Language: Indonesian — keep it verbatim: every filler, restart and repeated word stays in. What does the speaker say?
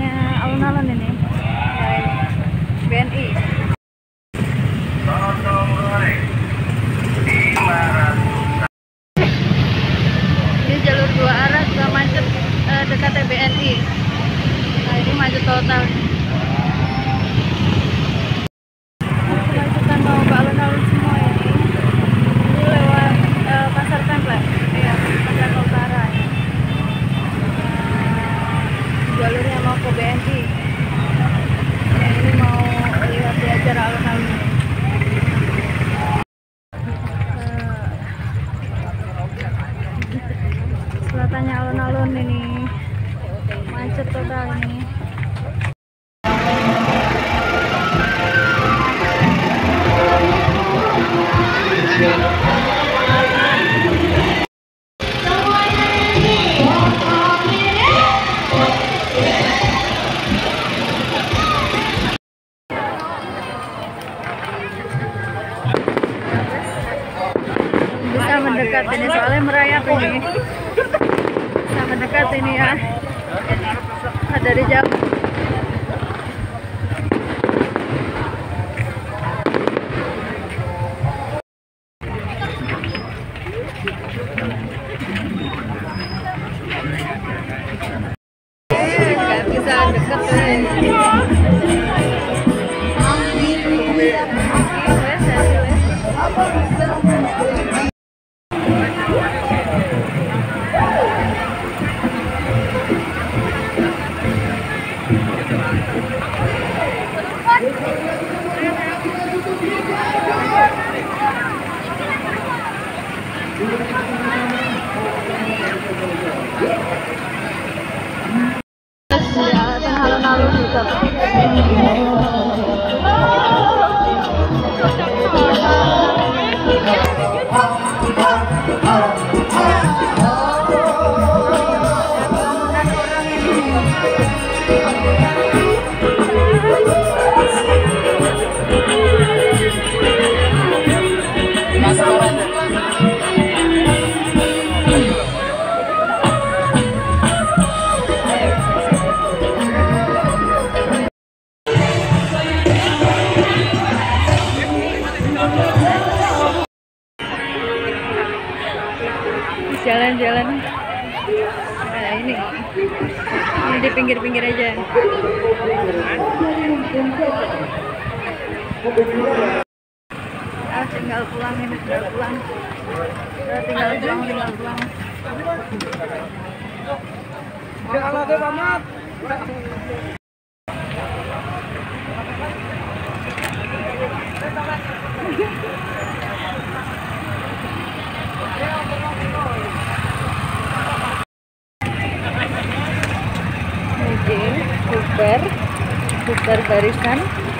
wisatanya alun-alun ini, B N I. Ini jalur dua arah juga macet eh, dekat B N I. Nah ini macet total. Kemacetan mau ke alun-alun semua ini. Ini lewat eh, Pasar Templek, ya Pasar Utara. Ya. Jalurnya mau ke B N I. Nah, ini mau lihat di acara alun-alun. Selatannya alun-alun ini macet total ini. Bisa mendekat ini soalnya merayap ini. Bisa mendekat ini ya. Dari jauh. Nggak bisa dekat tuh. Alun-alun juga. Jalan-jalan. Nah ini, ini di pinggir-pinggir aja. Ah, tinggal pulang ini, tinggal pulang. Ah, tinggal pulang, tinggal pulang. Jangan ada banget. Super, super barisan.